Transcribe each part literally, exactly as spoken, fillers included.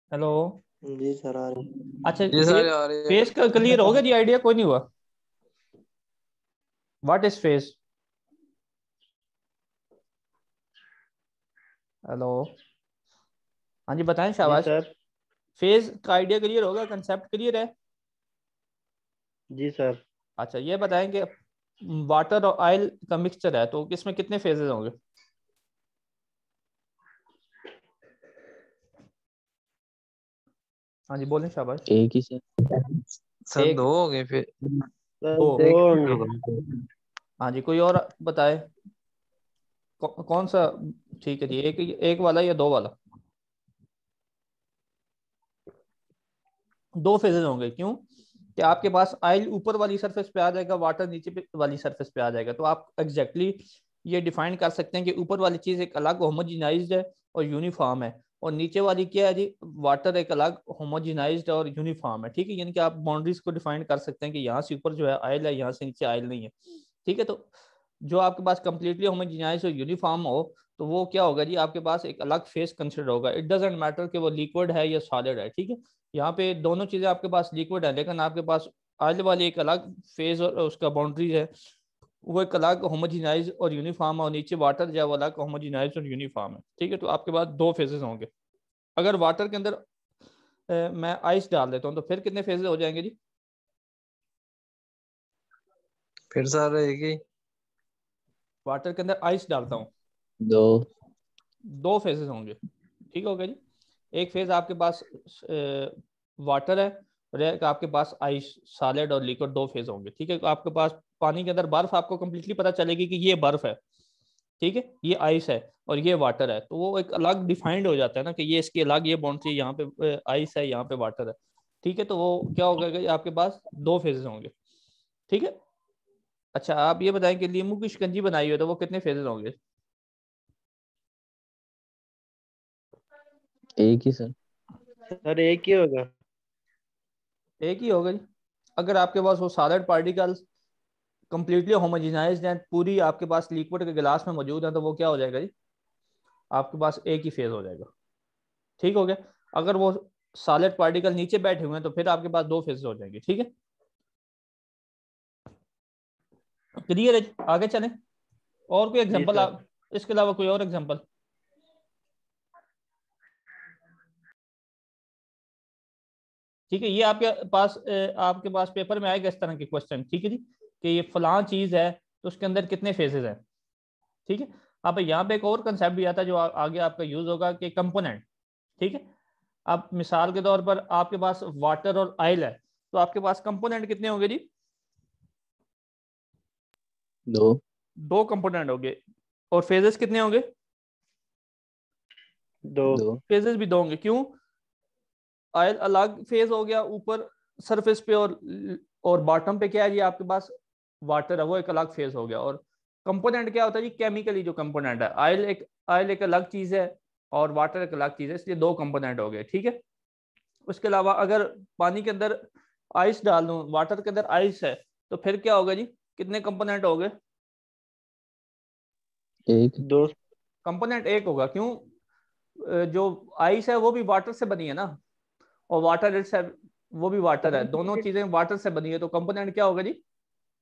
Hello. जी sir आ रही। अच्छा, जी face sir आ रही है। फेस का क्लियर हो गया जी? आइडिया कोई नहीं हुआ? What is phase? हेलो। हाँ जी, बताएं जी शाबाश। सर। फेस का आइडिया क्लियर होगा, कंसेप्ट क्लियर है? जी सर। अच्छा, ये बताएं कि वाटर और ऑयल का मिक्सचर है तो इसमें कितने फेजेस होंगे? हाँ जी, बोलें शाबाश। एक ही सर। सर एक, दो हो गए फिर। सर दो। दो एक होंगे। हाँ जी, कोई और बताए? कौ, कौन सा? ठीक है जी, एक एक वाला या दो वाला? दो फेजेस होंगे। क्यों? कि आपके पास ऑयल ऊपर वाली सरफेस पे आ जाएगा, वाटर नीचे पे वाली सरफेस पे आ जाएगा। तो आप एग्जैक्टली exactly ये डिफाइन कर सकते हैं कि ऊपर वाली चीज एक अलग होमोजिनाइज्ड है और यूनिफॉर्म है, और नीचे वाली क्या है जी? वाटर एक अलग होमोजिनाइज्ड और यूनिफॉर्म है। ठीक है, यानी कि आप बाउंड्रीज को डिफाइन कर सकते हैं कि यहाँ से ऊपर जो है ऑयल है, यहाँ से नीचे ऑयल नहीं है। ठीक है, तो जो आपके पास कंप्लीटली होमोजिनाइज्ड और यूनिफॉर्म हो तो वो क्या होगा जी? आपके पास एक अलग फेस कंसिडर होगा। इट डजेंट मैटर कि वो लिक्विड है या सॉलिड है। ठीक है, यहाँ पे दोनों चीजें आपके पास लिक्विड है, लेकिन आपके पास ऑयल वाली एक अलग फेज और उसका बाउंड्रीज है, वो एक अलग होमोजिनाइज और यूनिफॉर्म है, और नीचे वाटर जो है वो अलग होमोजिनाइज और यूनिफॉर्म है। ठीक है, तो आपके पास दो फेजेस होंगे। अगर वाटर के अंदर ए, मैं आइस डाल देता हूँ तो फिर कितने फेजेस हो जाएंगे जी? फिर सर एक ही। वाटर के अंदर आइस डालता हूँ, दो। दो फेजेस होंगे। ठीक हो गया जी? एक फेज आपके पास वाटर है, और एक आपके पास आइस सॉलिड और लिक्विड, दो फेज होंगे। ठीक है, तो आपके पास पानी के अंदर बर्फ आपको कंप्लीटली पता चलेगी कि ये बर्फ है, ठीक है, ये आइस है और ये वाटर है, तो वो एक अलग डिफाइंड हो जाता है ना कि ये इसकी अलग ये बाउंड्री, यहाँ पे आइस है, यहाँ पे वाटर है। ठीक है, तो वो क्या होगा कि आपके पास दो फेजेस होंगे। ठीक है। अच्छा, आप ये बताएं कि नींबू की शिकंजी बनाई हो तो वो कितने फेजेस होंगे? एक ही सर। सर एक ही होगा। एक ही होगा जी। अगर आपके पास वो सॉलिड पार्टिकल्स कंप्लीटली होमोजेनाइज्ड हैं, पूरी आपके पास लिक्विड के गिलास में मौजूद है, तो वो क्या हो जाएगा जी? आपके पास एक ही फेज हो जाएगा। ठीक हो गया। अगर वो सॉलिड पार्टिकल नीचे बैठे हुए हैं तो फिर आपके पास दो फेज हो जाएंगे। ठीक है, क्लियर है? आगे चलें। और कोई जी एग्जांपल सर। आप, इसके अलावा कोई और एग्जांपल? ठीक है, ये आपके पास आपके पास पेपर में आएगा इस तरह के क्वेश्चन। ठीक है जी, कि ये फलां चीज है तो उसके अंदर कितने फेजेस हैं। ठीक है। अब यहाँ पे एक और कंसेप्ट भी आता है जो आ, आगे आपका यूज होगा, कि कंपोनेंट। ठीक है। अब मिसाल के तौर पर आपके पास वाटर और ऑयल है, तो आपके पास कंपोनेंट कितने होंगे जी? दो। दो कंपोनेंट होंगे। और फेजेस कितने होंगे? दो। दो। फेजेस भी दो होंगे। क्यों? ऑयल अलग फेज हो गया ऊपर सरफेस पे, और और बॉटम पे क्या है जी? आपके पास वाटर है, वो एक अलग फेज हो गया। और कंपोनेंट क्या होता है जी? केमिकली जो कंपोनेंट है, ऑयल एक ऑयल एक अलग चीज है और वाटर एक अलग चीज है, इसलिए दो कंपोनेंट हो गए। ठीक है। उसके अलावा अगर पानी के अंदर आइस डाल दूं, वाटर के अंदर आइस है, तो फिर क्या होगा जी? कितने कंपोनेंट हो गए? एक। दो। कंपोनेंट एक होगा। क्यों? अ, जो आइस है वो भी वाटर से बनी है ना, और वाटर इट्स वो भी वाटर है, दोनों चीजें वाटर से बनी है, तो कंपोनेंट क्या होगा जी?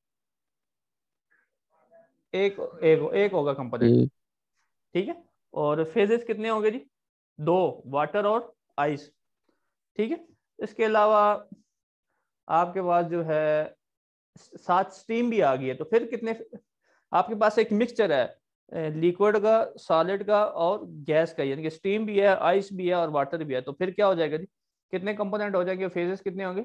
एक एक एक होगा कंपोनेंट। एक। ठीक है। और फेजेस कितने होंगे जी? दो, वाटर और आइस। ठीक है। इसके अलावा आपके पास जो है साथ स्टीम भी आ गई है, तो फिर कितने? आपके पास एक मिक्सचर है लिक्विड का, सॉलिड का और गैस का, यानी कि स्टीम भी है, आइस भी है और वाटर भी है, तो फिर क्या हो जाएगा जी? कितने कंपोनेंट हो जाएंगे? फेजेस कितने होंगे?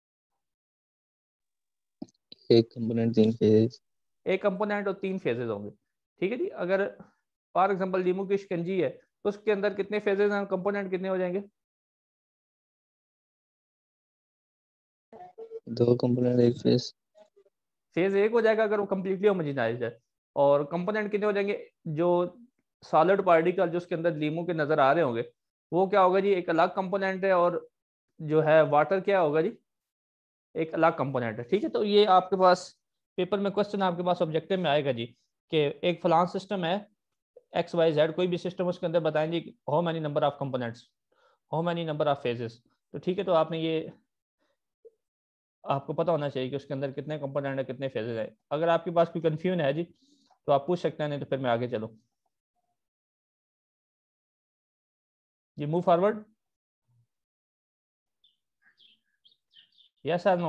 एक कंपोनेंट तीन फेजेस। एक कंपोनेंट और तीन फेजेस होंगे। ठीक है जी। अगर फॉर एग्जांपल नींबू की शिकंजी है तो उसके अंदर कितने फेजेस हैं? कंपोनेंट कितने हो जाएंगे? दो कंपोनेंट एक फेज। फेज एक हो जाएगा अगर वो कंप्लीटली होमोजेनाइज्ड है। और कंपोनेंट कितने हो जाएंगे? जो सॉलिड पार्टिकल जो उसके अंदर नींबू के नजर आ रहे होंगे, वो क्या होगा जी? एक अलग कंपोनेंट है। और जो है वाटर क्या होगा जी? एक अलग कंपोनेंट है। ठीक है, तो ये आपके पास पेपर में क्वेश्चन आपके पास ऑब्जेक्टिव में आएगा जी, कि एक फलान सिस्टम है, एक्स वाई जेड कोई भी सिस्टम, उसके अंदर बताएंगे how many number of components how many number of phases. तो ठीक है, तो आपने ये आपको पता होना चाहिए कि उसके अंदर कितने कंपोनेंट है, कितने फेजेस है। अगर आपके पास कोई कंफ्यूजन है जी तो आप पूछ सकते हैं, नहीं तो फिर मैं आगे चलूँ जी। मूव फॉरवर्ड, यस और नो?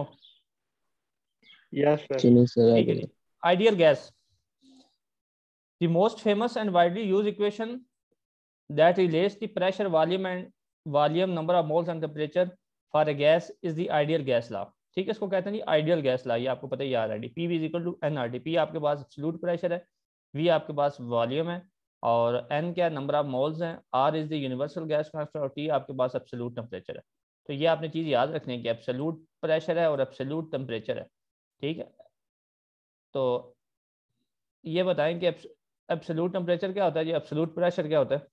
Yes sir. चलिए सर ठीक है आगे। जी। Ideal gas, the most famous and widely use equation that relates the pressure, volume and volume, number of moles and temperature for a gas is the ideal gas law। ठीक है, इसको कहते हैं जी आइडियल गैस ला। ये आपको पता ही already. P V is equal to N R T. P आपके पास एब्सोल्यूट प्रेशर है, वी आपके पास वॉल्यूम है, और एन क्या नंबर ऑफ मोल्स हैं, R is the universal gas constant, और टी आपके पास एब्सोल्यूट टेम्परेचर है। तो ये आपने चीज़ याद रखनी है कि एब्सोल्यूट प्रेशर है और एब्सोल्यूट टेम्परेचर है। ठीक है, तो ये बताएं कि एब्सोल्यूट टेम्परेचर क्या होता है जी, एब्सोल्यूट प्रेशर क्या होता है?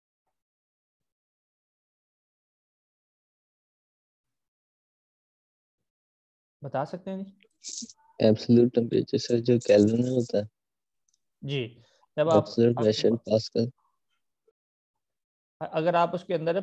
बता सकते हैं जी? एब्सोल्यूट टेम्परेचर सर जो केल्विन में होता है। जी, जब आप एब्सोल्यूट प्रेशर पास्कल। अगर आप उसके अंदर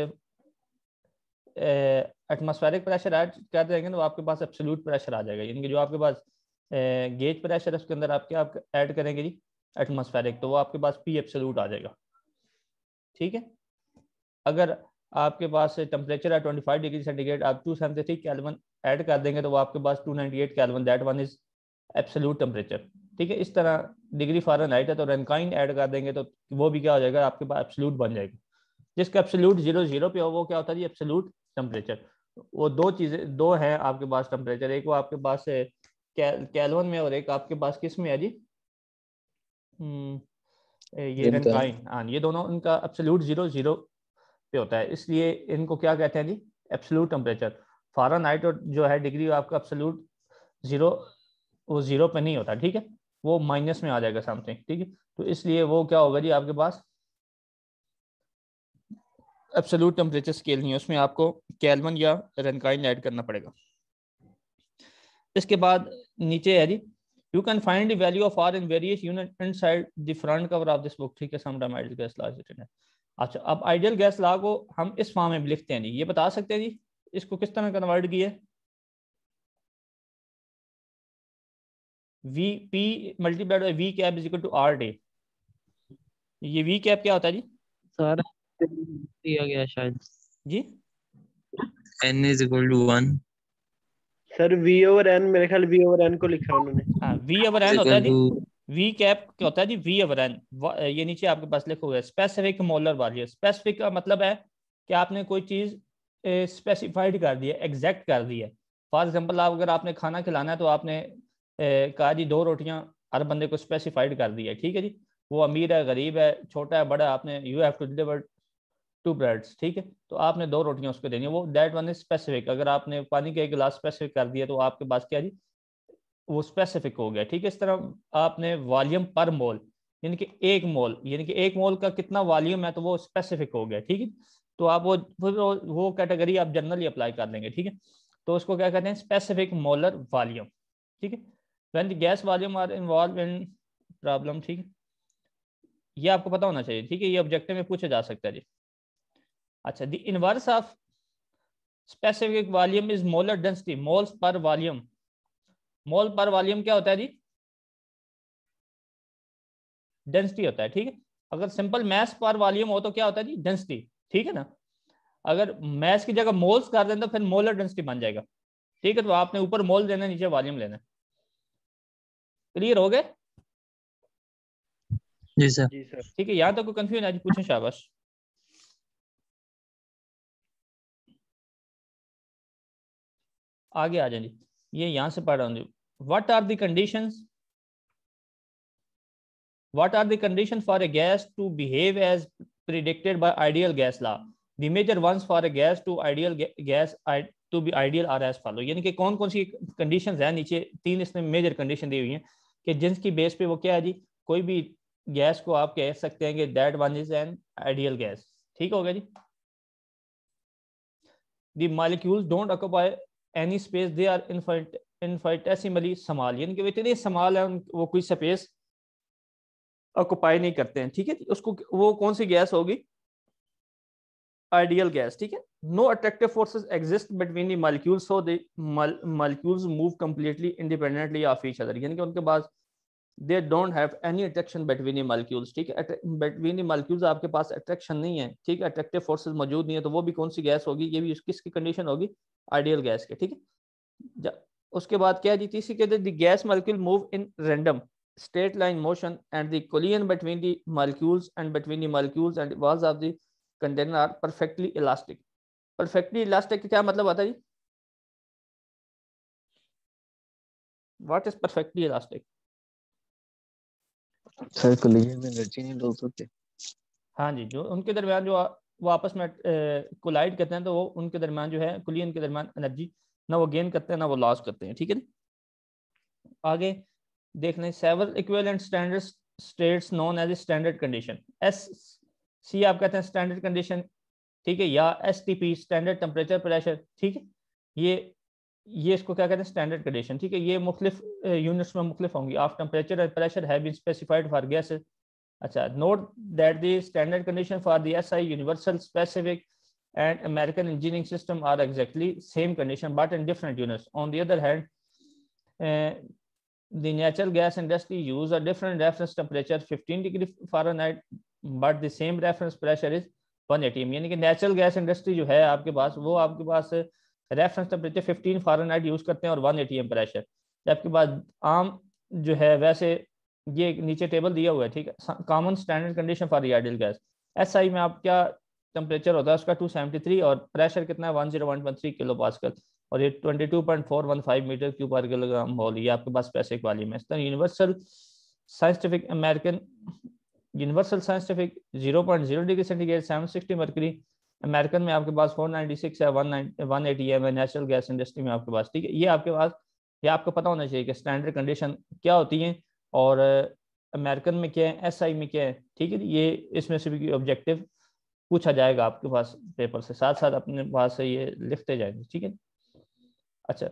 एटमॉस्फेरिक प्रेशर ऐड कर देंगे तो आपके पास एब्सोल्यूट प्रेशर आ जाएगा। यानी कि जो आपके पास गेज प्रेशर है उसके अंदर आप क्या आप ऐड करेंगे जी एटमॉस्फेरिक, तो वो आपके पास पी एब्सोल्यूट आ जाएगा। ठीक है, अगर आपके पास टेम्परेचर है ट्वेंटी फाइव डिग्री सेंटीग्रेड, आप two seventy three kelvin add कर देंगे तो वो आपके पास two ninety eight kelvin, that one is absolute temperature. ठीक है, इस तरह डिग्री फ़ारेनहाइट है तो रेनकाइन ऐड कर देंगे तो वो भी क्या हो जाएगा, आपके पास एब्सोल्यूट बन जाएगा। जिसका एब्सोल्यूट जीरो जीरो पे हो वो क्या होता है जी, एब्सोल्यूट टेम्परेचर। वो दो चीज़ें दो हैं आपके पास टेम्परेचर, एक वो आपके पास है केल्विन में और एक आपके पास किस में है जी, ये रेनकाइन। हाँ, ये दोनों इनका एब्सोल्यूट जीरो जीरो पे होता है, इसलिए इनको क्या कहते हैं जी, एब्सोल्यूट टेम्परेचर। फ़ारेनहाइट और जो है डिग्री आपका एब्सोल्यूट जीरो, वो जीरो पे नहीं होता। ठीक है, वो माइनस में आ जाएगा समथिंग। ठीक है, तो इसलिए वो क्या होगा जी, आपके पास एब्सोल्यूट टेम्परेचर स्केल नहीं है, उसमें आपको केल्विन या रेनकाइन ऐड करना पड़ेगा। इसके बाद नीचे है जी, you can find the value of R in various unit inside the front cover of this book. ठीक है, sometime ideal gas law is written है। अच्छा, अब आइडियल गैस लॉ को हम इस फॉर्म में लिखते हैं जी, ये बता सकते हैं जी इसको किस तरह कन्वर्ट किया है? V P multiplied by V cap is equal to R day. ये वी कैप क्या होता है जी? सर दिया गया शायद जी n is equal to one sir V over N, मेरे ख्याल वी ओवर एन को लिखा है उन्होंने। हाँ, वी ओवर एन होता है जी। वी कैप क्या होता है जी, वी ओवर एन। ये नीचे आपके पास लिखा हुआ है स्पेसिफिक मोलर वैल्यू। स्पेसिफिक का मतलब है कि आपने कोई चीज स्पेसिफाइड कर दी है, एग्जैक्ट कर दी है। फॉर एग्जांपल आप अगर आपने खाना खिलाना है तो आपने ए, कहा जी दो रोटियां हर बंदे को स्पेसिफाइड कर दी है। ठीक है जी, वो अमीर है, गरीब है, छोटा है, बड़ा, आपने you have to deliver to breads. ठीक है, तो आपने दो रोटियां उसको देनी है, वो दैट वन इज स्पेसिफिक। अगर आपने पानी का एक गिलास स्पेसिफिक कर दिया तो आपके पास क्या जी, वो स्पेसिफिक हो गया। ठीक है, इस तरह आपने वॉल्यूम पर मोल यानी कि एक मोल, यानी कि एक मोल का कितना वॉल्यूम है तो वो स्पेसिफिक हो गया। ठीक है, तो आप वो वो, वो कैटेगरी आप जनरली अप्लाई कर लेंगे। ठीक है, तो उसको क्या कहते हैं, स्पेसिफिक मोलर वॉल्यूम। ठीक है, when the gas volume are involve in problem. ठीक है, ये आपको पता होना चाहिए। ठीक है, ये ऑब्जेक्टिव में पूछा जा सकता है जी। अच्छा, the inverse of specific volume is molar density, moles per volume. Mole per volume क्या होता है जी, डेंसिटी होता है। ठीक है, अगर सिंपल मैस पर वॉल्यूम हो तो क्या होता है जी, डेंसिटी। ठीक है ना, अगर मैस की जगह मोल्स कर दें तो फिर मोलर डेंसिटी बन जाएगा। ठीक है, तो आपने ऊपर मोल देना, नीचे वॉल्यूम लेना। क्लियर हो गए? जी सर। जी सर। ठीक है, यहाँ तक तो कोई कंफ्यूजन है जी, पूछें शाबाश। आगे आ जाए, ये यहाँ से पढ़ रहा हूँ। What are the conditions What are the conditions for a gas to behave as predicted by ideal gas law? The major ones for a gas to ideal gas to be ideal are as follow। यानी कि कौन कौन सी conditions हैं, नीचे तीन इसमें major condition दी हुई हैं कि जिनकी बेस पे वो क्या है जी, कोई भी गैस को आप कह सकते हैं कि that one is an ideal gas. ठीक हो गया जी। The molecules don't occupy any space, they are infinitesimally small। यानी कि वो इतने स्मॉल है वो कोई स्पेस ऑक्युपाई नहीं करते हैं। ठीक है, उसको वो कौन सी गैस होगी, आइडियल गैस, ठीक है। No attractive forces exist between the molecules, so the molecules move completely independently of each other, यानी कि उनके पास they don't have any attraction between the molecules, ठीक है। बिटवीन द मॉलिक्यूल्स आपके पास अट्रैक्शन नहीं है, ठीक है, अट्रैक्टिव फोर्सेस मौजूद नहीं है, तो वो भी कौन सी गैस होगी, ये भी किसकी कंडीशन होगी, आइडियल गैस के, ठीक है। उसके बाद क्या जी तीसरी कहते हैं the gas molecule move in random straight line motion and the collision between the molecules and between the molecules and walls of the container are perfectly elastic. Perfectly elastic क्या मतलब आता है जी? What is perfectly elastic? Sir collision में energy नहीं loss होती। हाँ जी, जो उनके दरमियान जो वो आपस में कोलाइड करते हैं तो वो उनके दरमियान जो है कोलिजन के दरमियान एनर्जी ना वो गेन करते हैं ना वो लॉस करते हैं, ठीक है। आगे देख लें several equivalent standard states known as standard condition, S C आप कहते हैं स्टैंडर्ड कंडीशन, ठीक है, या S T P standard temperature pressure, ठीक है। ये ये इसको क्या कहते हैं स्टैंडर्ड कंडीशन, ठीक है। ये मुख्तलिफ यूनिट्स में मुख्तलिफ होंगी of temperature and pressure have been specified for gases. अच्छा, note that the standard condition for the S I universal specific and American engineering system are exactly same condition but in different units. On the other hand the natural gas industry use a different reference temperature fifteen degree Fahrenheit but the same reference pressure is one eighty atm, यानी कि natural gas industry जो है आपके पास वो आपके पास reference temperature fifteen Fahrenheit use करते हैं और वन एटी एम प्रेशर। आपके पास आम जो है वैसे ये नीचे टेबल दिया हुआ है, ठीक है। Common standard condition for ideal gas S I में आप क्या टेम्परेचर होता है उसका टू सेवेंटी थ्री और प्रेशर कितना है one zero one point three kilo pascal और ये बाईस पॉइंट चार एक पाँच metre cube per kilogram mole, ये आपके पास स्पेसिफिक वॉल्यूम है। इस तरह universal scientific American universal scientific zero point zero degree centigrade seven sixty mercury, American में आपके पास फोर नाइन्टी सिक्स है, वन एटी एम है, नेचुरल गैस इंडस्ट्री में आपके पास, ठीक है। ये आपके पास ये आपको पता होना चाहिए कि स्टैंडर्ड कंडीशन क्या होती है और अमेरिकन में क्या है, एस आई में क्या है, ठीक है। ये इसमें से भी ऑब्जेक्टिव पूछा जाएगा आपके पास पेपर से, साथ साथ अपने पास से ये लिखते जाएंगे, ठीक है। अच्छा,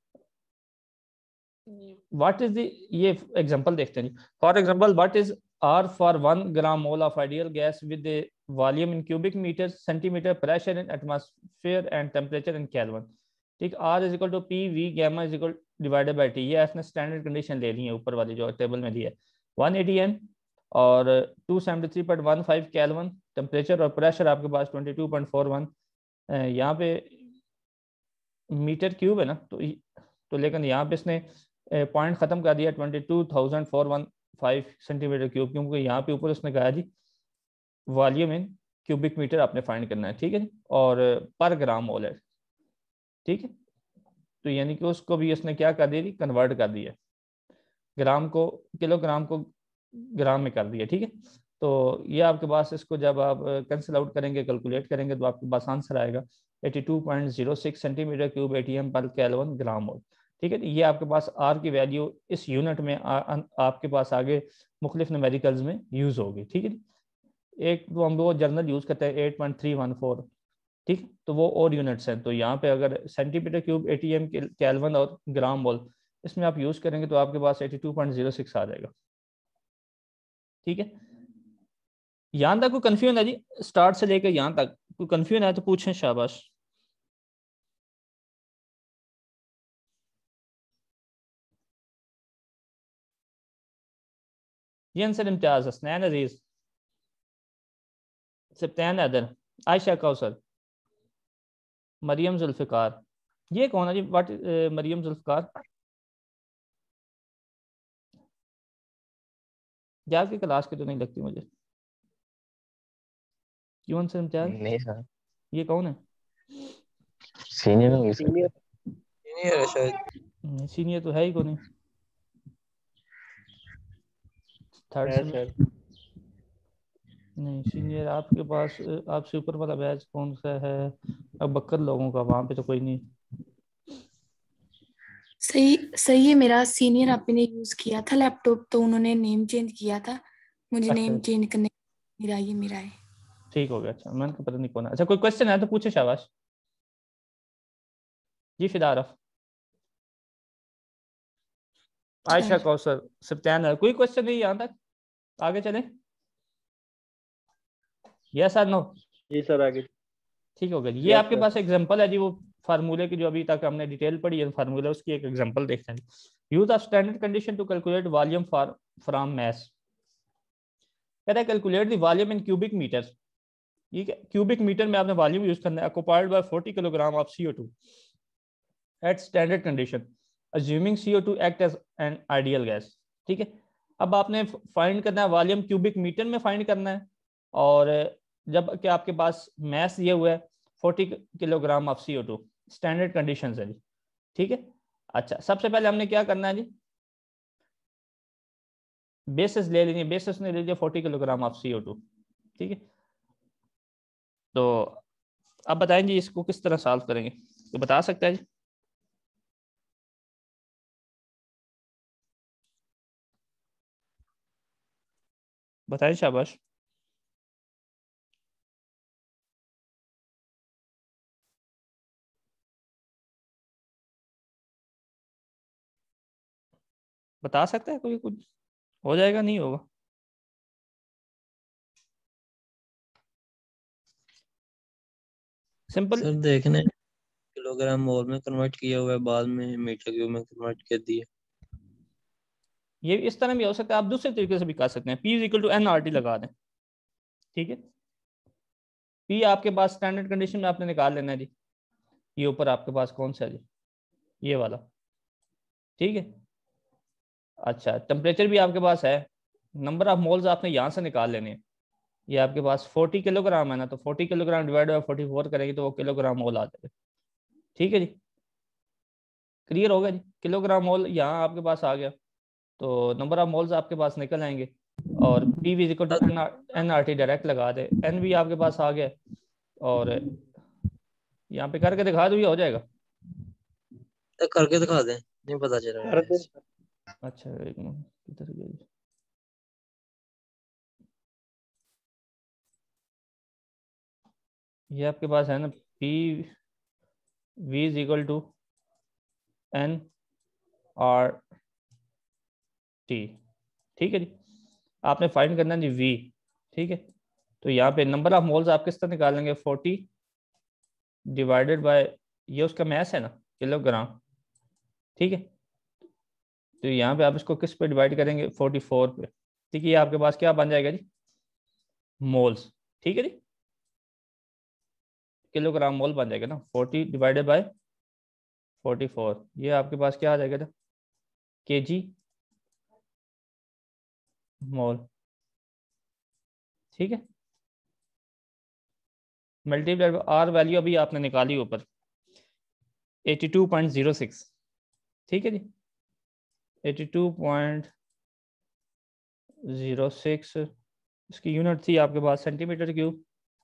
व्हाट इज द ये एग्जांपल देखते हैं। For example what is R for one gram mole of ideal gas with volume in cubic metre centimetre pressure in atmosphere and temperature in kelvin, ठीक। R is equal to P V gamma is equal divided by T, ये आपने standard condition ले ली है ऊपर वाली जो table में दी है। वन एटी एम और two seventy three point one five kelvin temperature और प्रेशर आपके पास twenty two point four one, यहाँ पे मीटर क्यूब है ना, तो तो लेकिन यहाँ पे इसने पॉइंट खत्म कर दिया twenty two thousand four one five centimetre cube, क्योंकि यहाँ पे ऊपर उसने कहा जी वॉल्यूम इन क्यूबिक मीटर आपने फाइंड करना है, ठीक है, और पर ग्राम मोल है, ठीक है। तो यानी कि उसको भी उसने क्या कर दिया, कन्वर्ट कर दिया, ग्राम को किलोग्राम को ग्राम में कर दिया, ठीक है। तो ये आपके पास इसको जब आप कैंसिल आउट करेंगे कैलकुलेट करेंगे तो आपके पास आंसर आएगा eighty two point zero six centimetre cube ATM per kelvin gram mole, ठीक है। ये आपके पास आर की वैल्यू इस यूनिट में आ, आ, आपके पास आगे मुख्तलिफ न्यूमेरिकल्स में यूज़ होगी, ठीक है। एक तो हम वो जर्नल यूज़ करते हैं at point three one four, ठीक, तो वो और यूनिट्स हैं। तो यहाँ पे अगर सेंटीमीटर क्यूब एटीएम केल्विन और ग्राम मोल इसमें आप यूज़ करेंगे तो आपके पास eighty two point zero six आ जाएगा, ठीक है। यहाँ तक कोई कंफ्यूजन है जी, स्टार्ट से लेकर यहाँ तक कोई कंफ्यूजन है तो पूछें, शाबाश। ये आंसर इम्तियाज, हसनैन अजीज, सप्तान अदर, आयशा कौसर, मरियम जुल्फ़िकार, ये कौन है जी, व्हाट मरियम जुल्फ़िकार, ये आपकी क्लास की तो नहीं लगती मुझे, क्यों आंसर इम्तियाज, नहीं सर, ये कौन है, सीनियर होंगे सर। सीनियर सीनियर है शायद। सीनियर तो है ही कौन, थर्ड है सेमेस्टर सर। नहीं सीनियर आपके पास, आपसे ऊपर वाला बैच कौन सा है, अब बकर लोगों का, वहाँ पे तो कोई नहीं। सही सही है, मेरा सीनियर आपने ने यूज किया था लैपटॉप तो उन्होंने नेम चेंज किया था, मुझे अच्छा नेम चेंज करने मेरा ये मेरा है। ठीक हो गया, अच्छा मैंने कहा पता नहीं कौन है। अच्छा कोई क्वेश्चन है तो पूछे, शाबाश जी। फिदारफ, आयशा कौसर, सप्तान, कोई क्वेश्चन नहीं यहाँ तक, आगे चले, यस और नो। जी सर आगे। ठीक हो गया ये Yes, आपके sir. पास एग्जांपल है जी, वो फार्मूले की जो अभी तक हमने डिटेल पढ़ी है फार्मूला, उसकी एक एग्जांपल देखते हैं। Use of standard condition to calculate volume for from mass. कहता है calculate the volume in cubic metre. ये क्यूबिक मीटर में आपने वॉल्यूम यूज करना है। Occupied by forty kilogram of C O two at standard condition assuming C O two act as an ideal gas. ठीक है, अब आपने फाइंड करना है वॉल्यूम क्यूबिक मीटर में फाइंड करना है, और जब कि आपके पास मैस ये हुआ है forty kilogram of C O two, standard condition है जी। ठीक है, अच्छा सबसे पहले हमने क्या करना है जी, बेसिस ले लीजिए, बेसिस ने ले लीजिए forty kilogram of C O two. ठीक है, तो अब बताएं जी इसको किस तरह सॉल्व करेंगे, तो बता सकते हैं जी। बताएं शाबाश। बता सकता है कोई, कुछ हो जाएगा नहीं होगा? सिंपल सर देखने किलोग्राम मोल में कन्वर्ट किया हुआ है, बाद में मीटर क्यूब में कन्वर्ट कर दिया। ये इस तरह भी हो सकता है, आप दूसरे तरीके से भी कर सकते हैं। P is equal to N R T लगा दें। ठीक है, पी आपके पास स्टैंडर्ड कंडीशन में आपने निकाल लेना है जी। ये ऊपर आपके पास कौन सा है जी, ये वाला। ठीक है, अच्छा टेम्परेचर भी आपके पास है, नंबर ऑफ मोल्स आपने यहाँ से निकाल लेने हैं। ये आपके पास फोर्टी किलोग्राम है ना, तो forty kilogram divide by forty four करेंगे तो वो किलोग्राम मोल आ जाएगा। ठीक है जी, क्लियर होगा जी। किलोग्राम मोल यहाँ आपके पास आ गया, तो नंबर ऑफ मोल्स आपके पास निकल आएंगे, और P V equal to N R T direct लगा दे, एन भी आपके पास आ गया, और यहाँ पे करके दिखा दो, ये हो जाएगा। तो करके दिखा दें, नहीं पता चल रहा कर है। दे। अच्छा एक मिनट, किधर गया जी? ये आपके पास है ना, P V is equal to N R T. ठीक है जी, आपने फाइंड करना है जी वी। ठीक है, तो यहाँ पे नंबर ऑफ मोल्स आप किस तरह निकालेंगे, फोर्टी डिवाइडेड बाय, ये उसका मैस है ना, किलोग्राम। ठीक है, तो यहाँ पे आप इसको किस पे डिवाइड करेंगे, फोर्टी फोर पे। ठीक है, ये आपके पास क्या बन जाएगा जी, मोल्स। ठीक है जी, किलोग्राम मोल बन जाएगा ना, forty divided by forty four, ये आपके पास क्या आ जाएगा ना, के जी मोल। ठीक है, मल्टीप्लाई आर वैल्यू अभी आपने निकाली ऊपर eighty two point zero six. ठीक है जी, eighty two point zero six, इसकी यूनिट थी आपके पास centimetre cube,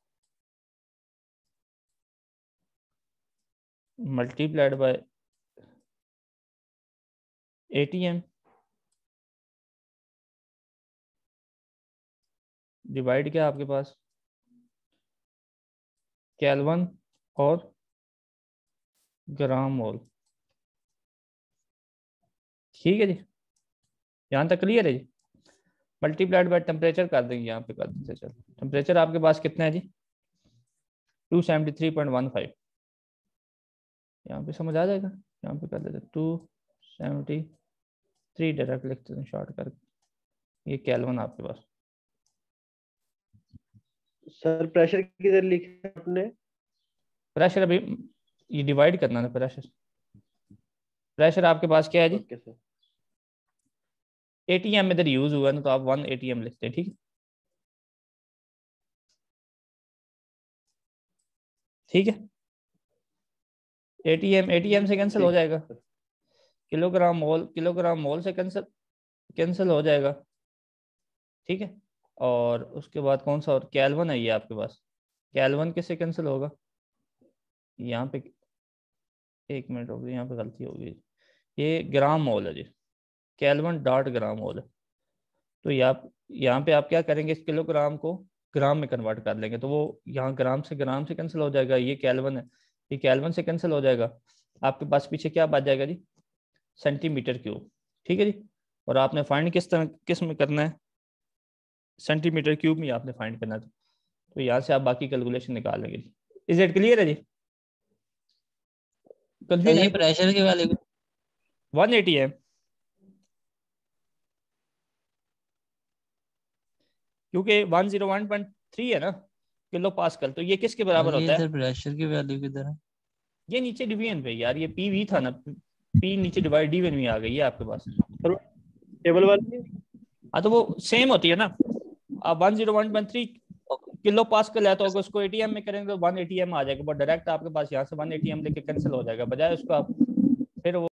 multiplied by ATM divide क्या आपके पास केल्विन और ग्राम मोल। ठीक है जी, यहाँ तक क्लियर है जी। मल्टीप्लाइड बाय टेम्परेचर कर देंगे, यहाँ पे कर देते चलो। टेम्परेचर आपके पास कितना है जी, two seventy three point one five. यहाँ पे समझ आ जाएगा, यहाँ पे कर देते टू सेवेंटी थ्री, डायरेक्ट लिखते हैं शॉर्ट करके। ये केल्विन आपके पास। सर प्रेशर किधर लिखा है आपने? प्रेशर अभी ये डिवाइड करना है प्रेशर। प्रेशर आपके पास क्या है जी, ओके सर। एटीएम इधर यूज हुआ ना, तो आप वन एटीएम लिखते हैं। ठीक है, ठीक है, एटीएम एटीएम से कैंसिल हो ठीक जाएगा, है। किलोग्राम मोल किलोग्राम मोल से कैंसिल कैंसिल हो जाएगा। ठीक है, और उसके बाद कौन सा और केल्विन है ये आपके पास, केल्विन किससे कैंसिल होगा, यहाँ पे एक मिनट हो गई, यहाँ पे गलती हो गई, ये ग्राम मोल है जी, केल्विन डॉट ग्राम मोल है। तो यहाँ यहाँ पे आप क्या करेंगे, इस किलोग्राम को ग्राम में कन्वर्ट कर लेंगे, तो वो यहाँ ग्राम से ग्राम से कैंसिल हो जाएगा, ये केल्विन है, ये केल्विन से कैंसिल हो जाएगा। आपके पास पीछे क्या बच जाएगा जी, सेंटीमीटर क्यूब। ठीक है जी, और आपने फाइंड किस तरह किस में करना है, सेंटीमीटर क्यूब में आपने फाइंड करना है। तो यहाँ से आप बाकी कैलकुलेशन निकाल लेंगे जी। इज इट क्लियर है जी? कंफ्यूज ये है? प्रेशर की वैल्यू वन एटी है क्योंकि one zero one point three है ना किलो पास्कल, तो ये किसके बराबर ये होता है? इधर प्रेशर की वैल्यू किधर है? ये नीचे डिवीजन पे यार, ये पी वी था ना, पी नीचे डिवाइड डिवीजन में आ गई है आपके पास। टेबल वाली हाँ तो वो सेम होती है ना। अब one zero one point three kilo pascal है तो अगर उसको एटीएम में करेंगे तो वन एटीएम आ जाएगा, बट डायरेक्ट आपके पास यहाँ से वन एटीएम लेके कैंसिल हो जाएगा, बजाय उसको आप फिर वो